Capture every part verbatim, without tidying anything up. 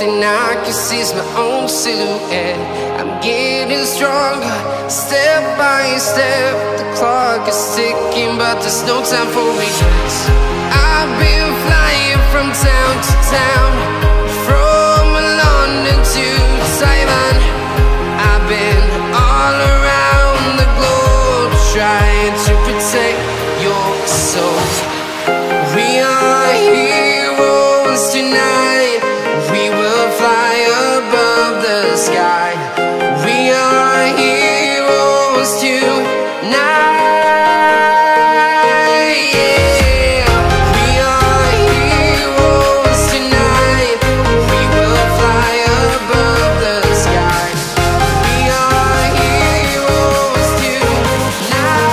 and I can see my own silhouette. I'm getting stronger, step by step. The clock is ticking, but there's no time for regrets. I've been flying from town to town, from London to Taiwan. I've been all around the globe, trying to protect your soul. We are heroes tonight. We will fly above the sky. We are heroes tonight. Yeah. We are heroes tonight. We will fly above the sky. We are heroes tonight.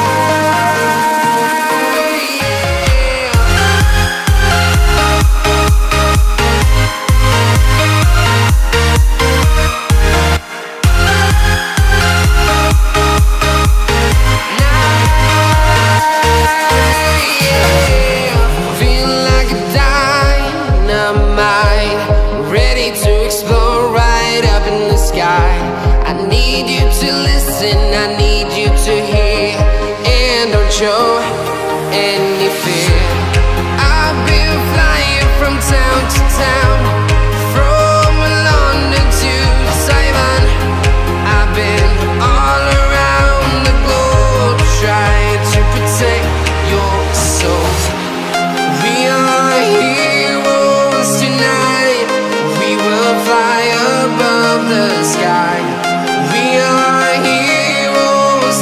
I need you to listen, I need you to hear, and don't show any fear. I've been flying from town to town, from London to Taiwan. I've been all around the globe, trying to protect your soul. We are heroes tonight. We will fly above the sky. We are heroes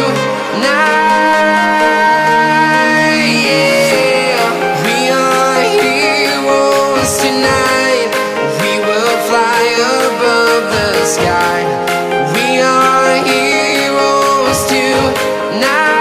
tonight. Yeah. We are heroes tonight. We will fly above the sky. We are heroes tonight.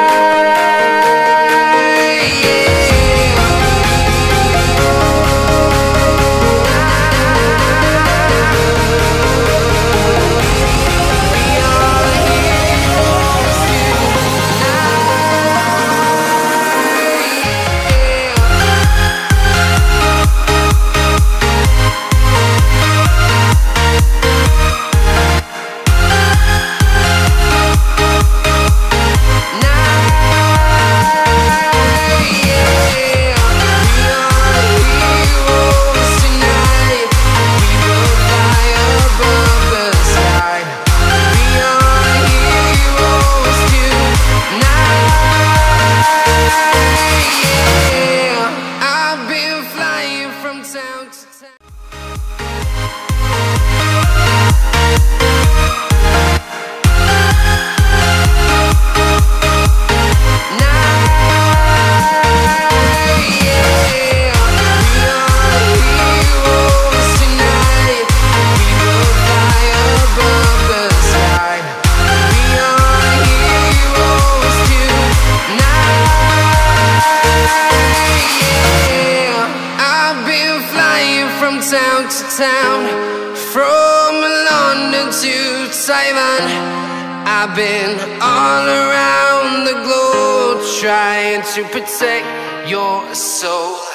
Town to town, from London to Taiwan. I've been all around the globe, trying to protect your soul.